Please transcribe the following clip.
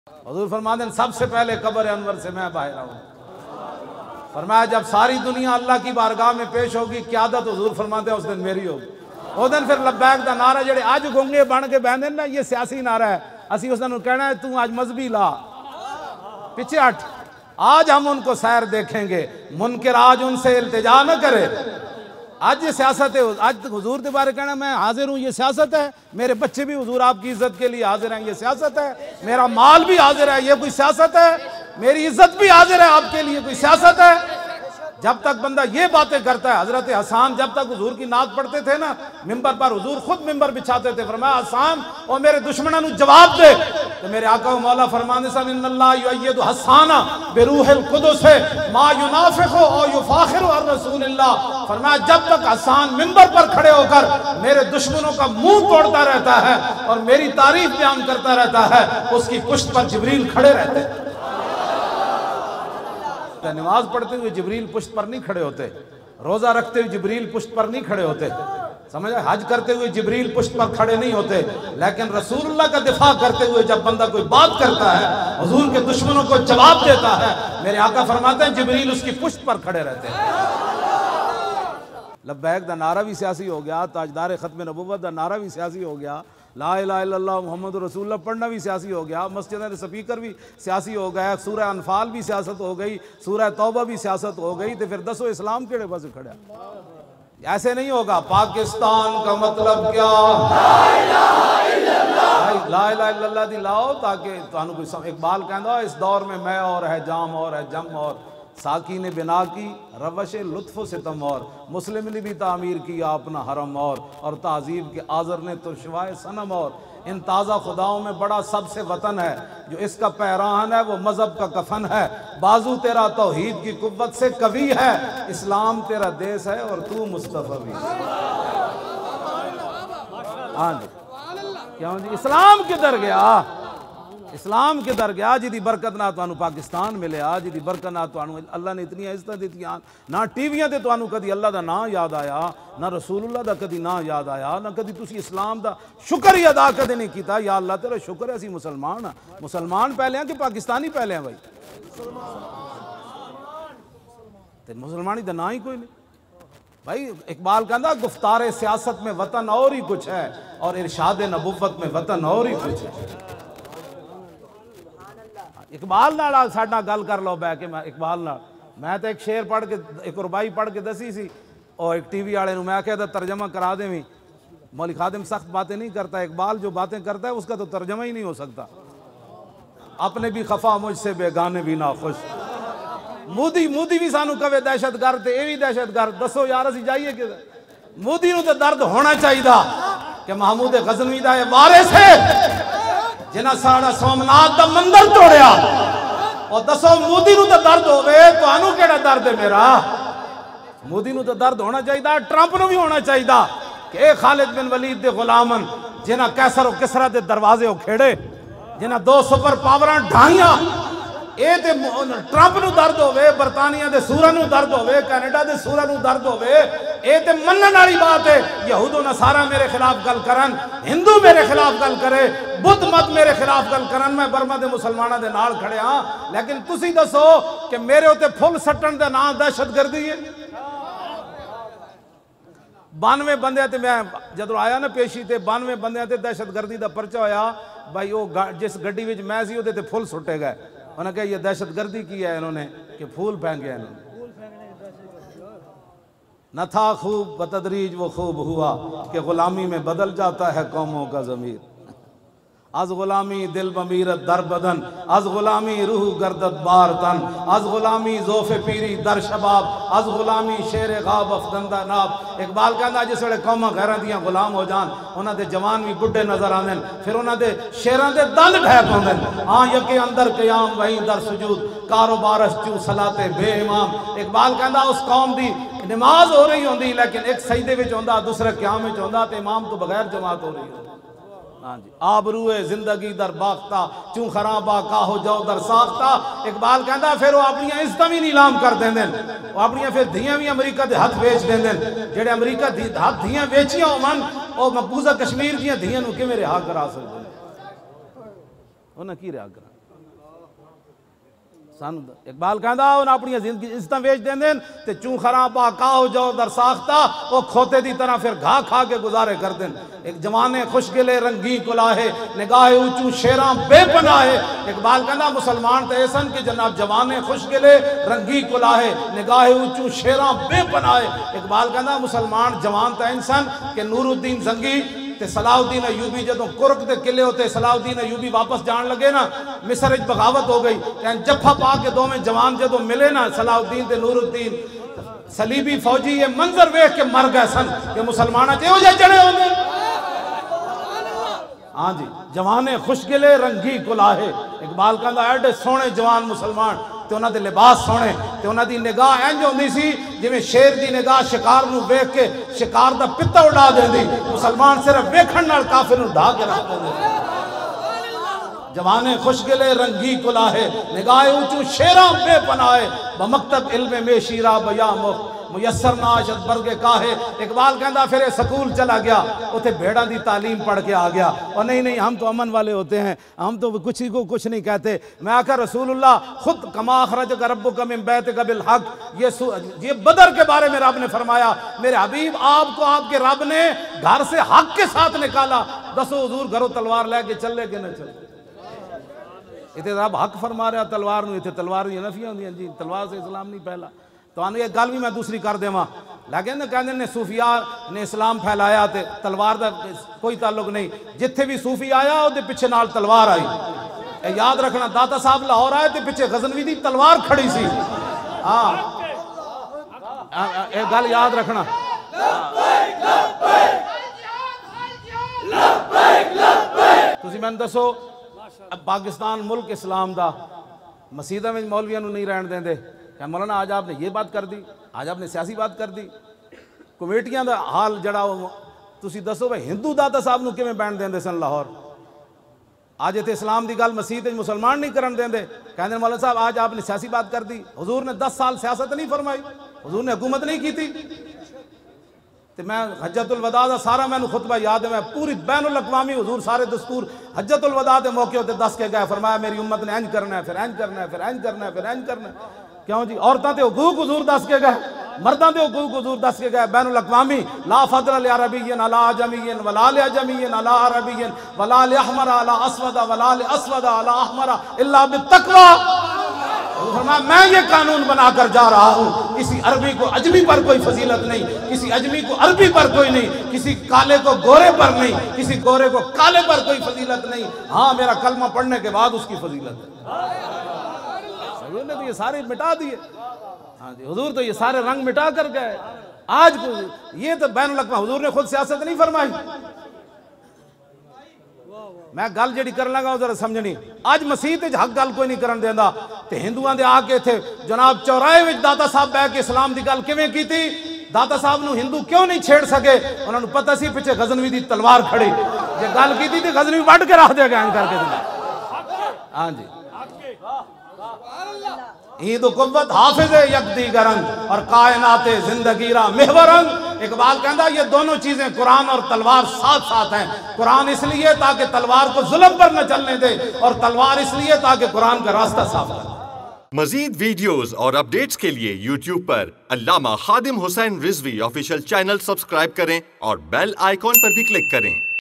हुजूर फरमाते हैं सबसे पहले कब्र अनवर से मैं बाहर आऊँ। फरमाया जब सारी दुनिया अल्लाह की बारगाह में पेश होगी क़यादत हुजूर फरमाते हैं उस दिन मेरी होगी। उस दिन फिर लब्बैक का नारा जेड़े अज गुंगे बन के बहने ना ये सियासी नारा है, असी उस दिन कहना है तू आज मजहबी ला पीछे हट, आज हम उनको सैर देखेंगे, मुनकर आज उनसे इल्तिजा न करे। आज ये सियासत है, आज हुजूर के बारे कहना मैं हाजिर हूँ ये सियासत है, मेरे बच्चे भी हुजूर आपकी इज्जत के लिए हाजिर हैं ये सियासत है, मेरा माल भी हाजिर है ये कोई सियासत है, मेरी इज्जत भी हाजिर है आपके लिए कोई सियासत है। जब तक बंदा ये बातें करता है, हजरत हसन जब तक हुजूर की नात पढ़ते थे ना मिंबर पर, हुजूर खुद मिंबर बिछाते थे, फरमाया हसन और मेरे दुश्मनों को जवाब दे, तो मेरे आका मौला फरमाने सन इन्नल्लाह युअय्यिदु हसाना बिरूहिल कुदुस मा युनाफिखु और युफाखिरु अन रसूलिल्लाह। फरमाया जब तक हसन मिंबर पर खड़े होकर मेरे दुश्मनों का मुंह तोड़ता रहता है और मेरी तारीफ बयान करता रहता है, उसकी पुश्त पर जिब्रील खड़े रहते हैं। नमाज पढ़ते हुए जिब्रील पुश्त पर नहीं खड़े होते, रोजा रखते हुए जिब्रील पुश्त पर नहीं खड़े होते, समझ, हज करते हुए जिब्रील पुश्त पर खड़े नहीं होते, लेकिन रसूलुल्लाह का दिफा करते हुए जब बंदा कोई बात करता है, हुजूर के दुश्मनों को जवाब देता है, मेरे आका फरमाते हैं जिब्रील उसकी पुश्त पर खड़े रहते हैं। लब्बैक दा नारा भी सियासी हो गया, ताजदार खत्म नबुव्वत दा नारा भी सियासी हो गया, ला इलाहा इल्लल्लाह मुहम्मद रसूलुल्लाह पढ़ना भी सियासी हो गया, मस्जिद के स्पीकर भी सियासी हो गया, सूरह अनफाल भी सियासत हो गई, सूरह तौबा भी सियासत हो गई, तो फिर दसो इस्लाम केड़े पासे खड़ा? ऐसे नहीं होगा। पाकिस्तान का मतलब क्या? ला इलाहा इल्लल्लाह दी लाओ, ताकि तुहानू कोई इकबाल कहंदा इस दौर में मैं और है जाम और है जम और साकी ने बिना की रवश लुत्फ़ सितम और मुस्लिम ने भी तामीर किया अपना हरम और तहजीब के आज़र ने तुर्शवाए सनम और इन ताज़ा खुदाओं में बड़ा सबसे वतन है, जो इसका पैराहन है वो मज़हब का कफन है, बाजू तेरा तौहीद की कुव्वत से कवी है, इस्लाम तेरा देश है और तू मुस्तफ़वी। हाँ जी, क्यों जी इस्लाम किधर गया? इस्लाम किधर गया? जिदी बरकत ना तुहानू पाकिस्तान मिले, जिदी बरकत ना तुहानू अल्लाह ने इतनी इज्जत दित्तियां, ना टीवियां ते तुहानू कदी अल्लाह दा नाम याद आया, ना रसूलुल्लाह दा कदी नाम याद आया, ना कदी तुसी इस्लाम दा शुक्र ही अदा कदे नहीं किया, या अल्लाह तेरा शुक्र है असी मुसलमान हाँ। मुसलमान पहले हैं कि पाकिस्तानी पहले हैं भाई? ते मुसलमानी दा नाम ही कोई नहीं भाई। इकबाल कहता गुफ्तार सियासत में वतन और ही कुछ है और इरशाद नबुव्वत में वतन और ही कुछ है। इकबाल नाल साडा गल कर लो बह के, मैं इकबाल नाल मैं तो एक शेर पढ़ के एक रुबाई पढ़ के दसी सी और एक टीवी वाले मैं आख्या तर्जमा करा देवी। मौली खादिम सख्त बातें नहीं करता, इकबाल जो बातें करता है उसका तो तर्जमा ही नहीं हो सकता। अपने भी खफा मुझसे बेगाने भी ना खुश, मोदी भी सानू कवे दहशत गर्द, ये भी दहशत गर्द। दसो यार असी जाइए कि मोदी नूं तो दर्द होना चाहिए कि महमूद गजनवी दा वारिस है जिन्हें साड़ा सोमनाथ का मंदिर तोड़िया, और दसो मोदी नूं तो दर्द होवे, तुहानू केड़ा दर्द है? मेरा मोदी नूं तो दर्द होना चाहिए, ट्रंप नूं भी होना चाहिए कि खालिद बिन वलीद दे गुलामन जिन्हें कैसर और किसरा दे दरवाजे उखेड़े, जिन्हें 2 सुपर पावरां ढाईयां, ये ते ट्रंप नूं दर्द होवे, बरतानिया दे सूरा नूं दर्द होवे, कैनेडा दे सूरा नूं दर्द होवे, ये ते मनन वाली बात है। यहूदो नसारा मेरे खिलाफ गल करन, हिंदू मेरे खिलाफ गल करे, बुद्ध मत मेरे खिलाफ गल करन, मैं बर्मा दे मुसलमाना दे नाल खड़े हाँ। लेकिन तुसी दसो कि मेरे उत्ते फुल सट्टन दा नाम दहशतगर्दी है? 92 बंदे ते मैं जदों आया ना पेशी ते 92 बंदे ते दहशतगर्दी का परचा होया भाई। वो जिस गड्डी विच मैं सी उहदे ते फुल सुटे गए, उन्होंने कहा ये दहशतगर्दी की है इन्होंने कि फूल फेंके इन्होंने। न था खूब बतदरीज वो खूब हुआ कि गुलामी में बदल जाता है कौमों का ज़मीर। अज गुलामी दिल बमीरत दर बदन, अज गुलामी रूह गर्दत बार तन, अज गुलामी जोफ़े पीरी दर शबाब, अज गुलामी शेर गाब अफदंदा नाब। इकबाल कहता जिस वे कौमां गैरां दियां गुलाम हो जान, उन्हां दे जवान भी बुढ़े नजर आते हैं, फिर उन्हां दे शेरां दे दंद ठहर पाउंदे ने। हाँ यके अंदर कयाम वहीं दर सुजूद, कारोबार चू सलाते बेइमाम। इकबाल कहता उस कौम दी नमाज हो रही होंदी, लेकिन एक सजदे विच होंदा, दूसरा क़याम विच होंदा, ते इमाम तो बगैर जमात हो रही होंदी। हाँ जी, आबरूए जिंदगी दर बाख्ता, चू खराबा काहो जाओ दर साख्ता। इकबाल कहता फिर वो अपनी इज्जत भी नीलाम कर देंगे, अपनी फिर धियां भी अमरीका के हथ बेच देंगे। जेडे अमरीका हथ धियां बेचियां होवन, वो मकबूजा कश्मीर दियां धियां नूं किवें रिहा करा सकदे? उन्हें की रिहा करा? सानू इकबाल कहंदा उन्हें अपनी जिंदगी इज्जत वेच देंदे ते चू खराबा काहो जाओ दर साख्ता वो खोते दी तरह फिर घा खा के गुजारे कर दें। एक जवाने खुशगिले रंगी कुलाहे निगाहे ऊंचू शेरा बेपनाहे। इकबाल कहंदा मुसलमान ते ऐसन कि जनाब जवाने खुशगिले रंगी कुलाहे निगाहे ऊंचू शेरा बेपनाहे। इकबाल कहंदा मुसलमान जवान ते इंसान के नूरुद्दीन जंगी ते सलाउद्दीन अयूबी जदों कुर्क दे किले होते सलाउद्दीन अयूबी वापस जान लगे ना मिस्र च बगावत हो गई जफ्फा पा के दोवें जवान जदों मिले ना सलाउद्दीन ते नूरुद्दीन सलीबी फौजी ये मंजर वेख के मर गए सन कि मुसलमान इहो जे जड़े होंदे। हाँ जी जवाने खुशगिले रंगी कुलाहे। इकबाल कहंदा एडे सोहणे जवान मुसलमान ते उन्हां दे लिबास सोहणे ते उन्हां दी निगाह इंज होंदी सी जिवें शेर दी निगाह शिकार नूं वेख के शिकार दा पित्ता उड़ा देंदी। मुसलमान सिर्फ वेखण नाल काफिर नूं ढा के रख देंदे। जवाने खुशगिले रंगी कुलाहे निगाह ऊंचू शेरा बेपनाहे बमकतब इल्म में शीरा बया मुयस्सर नाशद बरगे काहे। इकबाल कहंदा फिर स्कूल चला गया उथे भेड़ा दी तालीम पढ़ के आ गया और नहीं हम तो अमन वाले होते हैं हम तो कुछ ही को कुछ नहीं कहते। मैं आखिर रसूलुल्लाह खुद कमा अखरजक रब्बुका मिन बैतिका बिल हक ये बदर के बारे में रब ने फरमाया मेरे हबीब आपको आपके रब ने घर से हक के साथ निकाला। दसो हुजूर घरों तलवार लेके चले कि न चले। इतने रब हक फरमा रहा तलवार नूं इतने तलवार दी नफियां होंदियां जी तलवार से इस्लाम नहीं पहला। तो ये गल भी मैं दूसरी कर देवां लेकिन कहते ने सूफिया ने इस्लाम फैलाया तो तलवार का कोई ताल्लुक नहीं। जिथे भी सूफी आया वो पिछे नाल तलवार आई। याद रखना दाता साहब लाहौर आए तो पिछे गजनवी की तलवार खड़ी सी। हाँ एक गल याद रखना। तुसी मैनूं दसो पाकिस्तान मुल्क इस्लाम दा मसीदा में मौलवियां नहीं रहन देंदे। क्या मौलाना आज आपने ये बात कर दी आज आपने सियासी बात कर दी। कमेटियां दा हाल जड़ा तुसी दसो भाई हिंदू दाता साहब नूं किवें बैण देंदे सन लाहौर। आज इत्थे इस्लाम की गल मसीत मुसलमान नहीं करन देंदे। कहंदे मौलाना साहब आज आपने सियासी बात कर दी। हुजूर ने 10 साल सियासत नहीं फरमाई हुजूर ने हुकूमत नहीं की थी। तो मैं हज्जतुल वदा दा सारा मैनू खुतबा याद है। मैं पूरी बैनुल अक़वामी हुजूर सारे दस्तूर हज्जतुल वदा के मौके होते दस के गए फरमाया मेरी उम्मत ने इंज करना है फिर इंज करना है फिर इंज करना है फिर इंज करना है। क्यों जी औरतां ते हुकूक हुजूर दस के गए मर्दां ते हुकूक हुजूर दस के गए। बैनुल अक़वामी ला फज़ल लिया अरबिय्यन अला अजमिय्यन वला लिया अजमिय्यन अला अरबिय्यन वला लिया अहमरा अला अस्वदा वला लिया अस्वदा अला अहमरा इल्ला बित्तक़वा। मैं ये कानून बनाकर जा रहा हूँ किसी अरबी को अजमी पर कोई फजीलत नहीं किसी अजमी को अरबी पर कोई नहीं किसी काले को गोरे पर नहीं किसी गोरे को काले पर कोई फजीलत नहीं। हाँ मेरा कलमा पढ़ने के बाद उसकी फजीलत है। हुजूर ने तो ये सारे मिटा दिए। हाँ जी हुजूर तो ये सारे रंग मिटा कर गए। आज ये तो बैनुल अक़वामी हुजूर ने खुद सियासत नहीं फरमाई। मैं गल जी कर लगा जरा समझनी। अज मसीत हक गल कोई नहीं करन देंदा ते हिंदुआं दे आके इत्थे जनाब चौराहे विच दाता साहब बह के इस्लाम की गल किवें कीती। दाता साहब नूं हिंदू क्यों नहीं छेड़ सके उन्होंने पता सी पिछे गजनवी की तलवार खड़ी जे गल कीती ते गजनवी वढ़ के रख देगा इंज करके। हाँ जी ईद कुव्वत हाफिज यकदी गरंग और कायनाते जिंदगीरा मेहवरंग। इकबाल कहता ये दोनों चीजें कुरान और तलवार साथ साथ हैं। कुरान इसलिए ताकि तलवार को जुल्म पर न चलने दे और तलवार इसलिए ताकि कुरान का रास्ता साफ करे। मजीद वीडियोस और अपडेट्स के लिए YouTube पर Allama Khadim Hussain Rizvi official channel subscribe करें और बेल आइकॉन पर भी क्लिक करें।